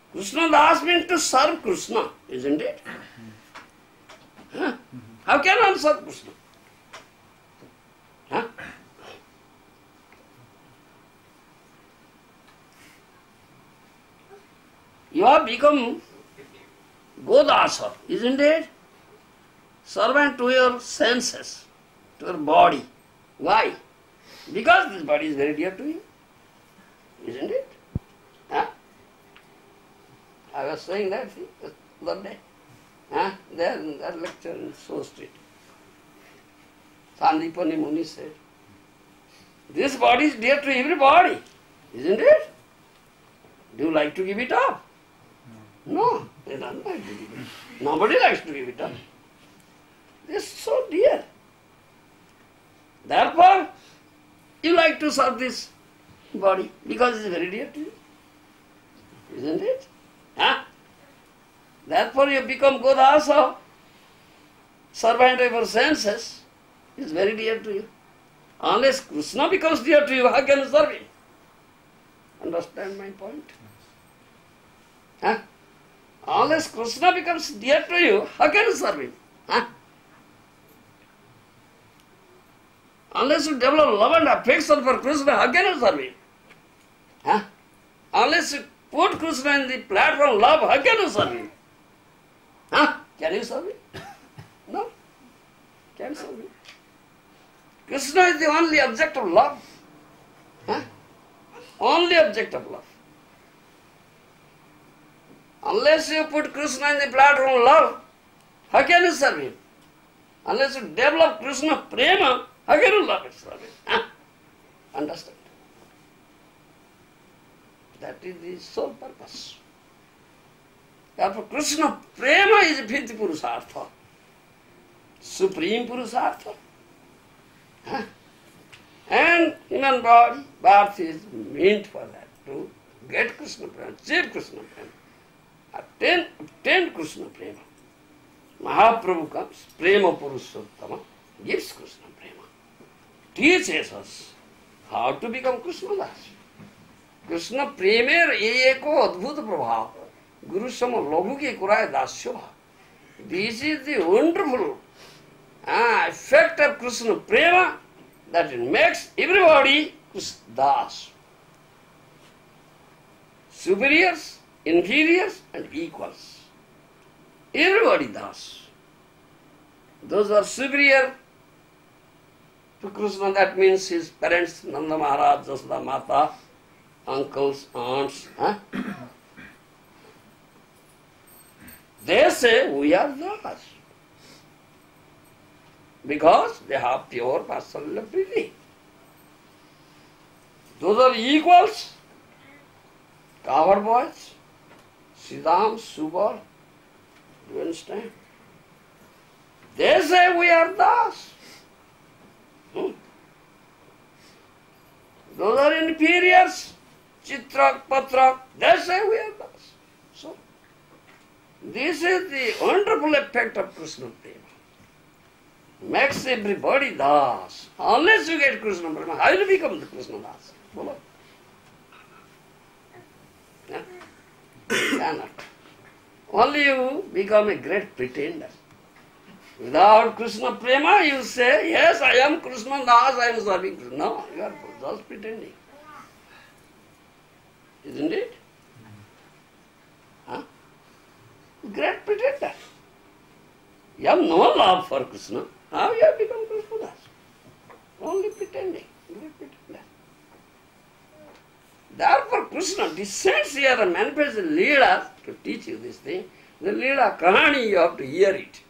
Krishna Das means to serve Krishna, isn't it? Huh? How can one serve Krishna? Huh? You have become Dasa, isn't it? Servant to your senses, to your body. Why? Because this body is very dear to you, isn't it? Huh? I was saying that the other day. Huh? There in that lecture in So Street. Sandipani Muni said, this body is dear to everybody, isn't it? Do you like to give it up? No, they don't like to give it up. Nobody likes to give it up. It's so dear. Therefore, you like to serve this body because it's very dear to you. Isn't it? Huh? Therefore you become Dasa, servant of your senses, is very dear to you. Unless Krishna becomes dear to you, how can you serve him? Understand my point? Huh? Unless Krishna becomes dear to you, how can you serve him? Huh? Unless you develop love and affection for Krishna, how can you serve him? Huh? Unless you put Krishna in the platform love, how can you serve him? Huh? Can you serve him? No. Can't serve him. Krishna is the only object of love. Huh? Only object of love. Unless you put Krishna in the platform of love, how can you serve him? Unless you develop Krishna Prema, how can you love it, serve him? Huh? Understand? That is the sole purpose. Therefore, Krishna Prema is Bhiti Purusartha, supreme Purusartha. Huh? And human body, birth is meant for that, to get Krishna Prema, achieve Krishna Prema, obtain Krishna Prema. Mahaprabhu comes, Prema Purushottama, gives Krishna Prema, teaches us how to become Krishna Das. Krishna प्रेमेर एको अद्भुत प्रभाव गुरु सम लघु के कुराय दास्य भाव this is the wonderful effect of Krishna Prema that it makes everybody Das. Superiors, inferiors and equals. Everybody Das. Those are superior to Krishna, that means his parents, Nanda Maharaj, Jasada Mata, uncles, aunts. They say we are Das. Because they have pure personal feeling. Those are equals, coward boys, Siddham, Subal, do you understand? They say we are Das. Those are inferiors, Chitrak, Patrak, they say we are Das. So, this is the wonderful effect of Krishna Prema. Makes everybody Das. Unless you get Krishna Prema, how will you become the Krishna Das? Follow? Yeah? Cannot. Only you become a great pretender. Without Krishna Prema, you say, yes, I am Krishna Das, I am serving Krishna. No, you are just pretending. Isn't it? Huh? Great pretender. You have no love for Krishna. How you have become Krishna Das? Only pretending. Great pretender. Therefore, Krishna descends here and manifests the Leela to teach you this thing. The Leela Kahani, you have to hear it.